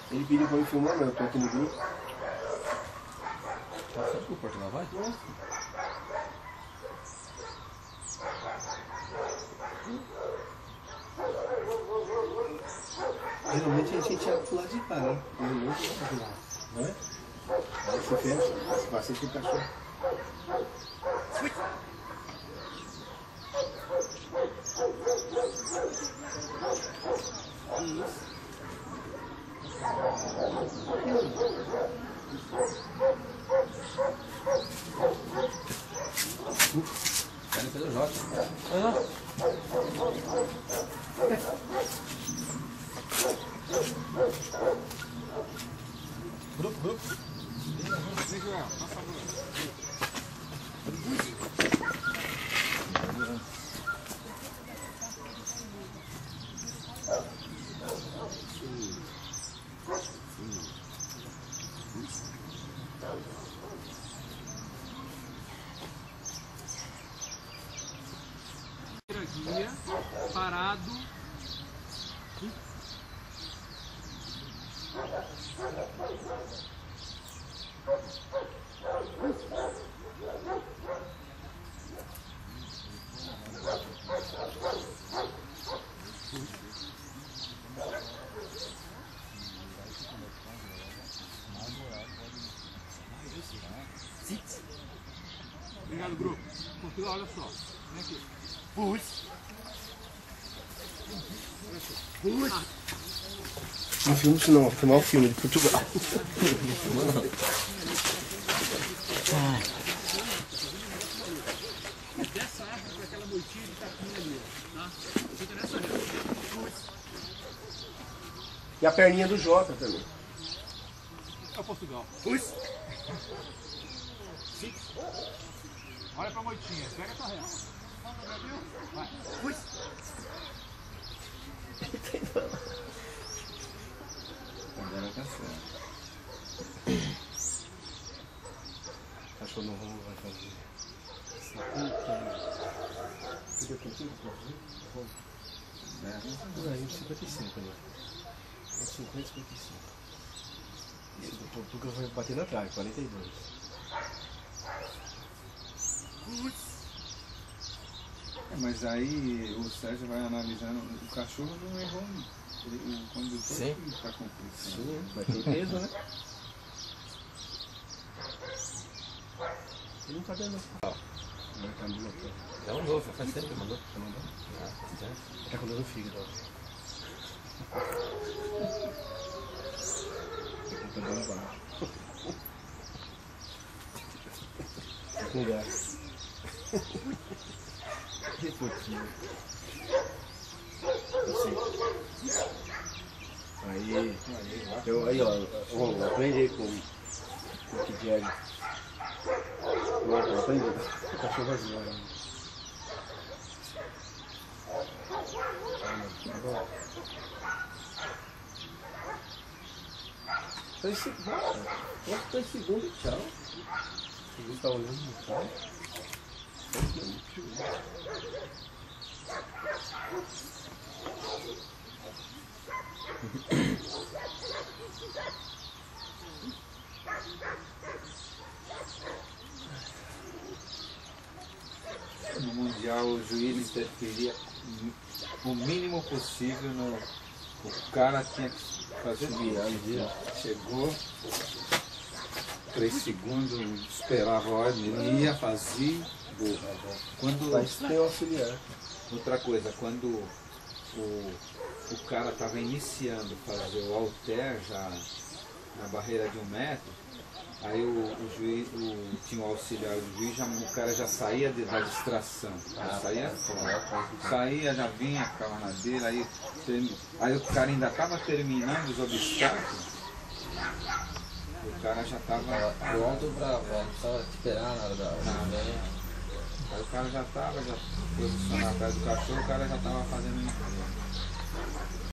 Ele pediu pra me filmar, mas eu tô aqui no grupo. Sabe que o Portugal vai? Geralmente a gente ia pro lado de cá, né? No outro lado. Não é? Aí você fecha, passa aqui o cachorro. Querem fazer o jogo. Vai lá. Grupo. Vem, Joel, por favor. Guia, parado. Obrigado, grupo. Portugal, olha só. Vem aqui. Pus. Não filma isso não, filmar o filme de Portugal. Dessa árvore para aquela moitinha de capim ali, tá? Fica nessa reta. E a perninha do Jota também. É o Portugal. Pus. Sim. Olha pra moitinha, pega a tua reta. Vai. Pus. Agora cancela. Cachorro não vai fazer. Fica contigo, por aí, 55, né? 50, 55. Isso do Portugal vai bater na trave, 42. Mas aí o Sérgio vai analisando, o cachorro não errou, o condutor Sim. que está complicando. Sim, vai ter peso, né? Ele não tá dando. Vai estar no motor. Já mandou, faz tempo que mandou. Tá mandando? Faz tempo. Tá com dor no fígado, ó. Tá dando abaixo. Tá com gás. Que pouquinho. Aí, ó, aprendi com o que Jerry. Eu aprendi. O cachorro vazio, né? Foi segundo. 2 segundos, tchau. Você tá olhando no carro? No Mundial o juiz interferia o mínimo possível no. O cara tinha que fazer viagem. Chegou 3 segundos, esperava a ordem, ele ia fazer. Quando, Mas tem auxiliar. outra coisa, quando o cara estava iniciando fazer o halter já na barreira de 1 metro, aí o juiz, tinha o auxiliar do juiz, o cara já saía da distração, saía fora, saía, já vinha, ficava na dele, aí o cara ainda estava terminando os obstáculos, o cara já estava Pronto pra precisava esperar na hora da. Aí o cara já estava posicionado atrás do cachorro, o cara já estava fazendo isso.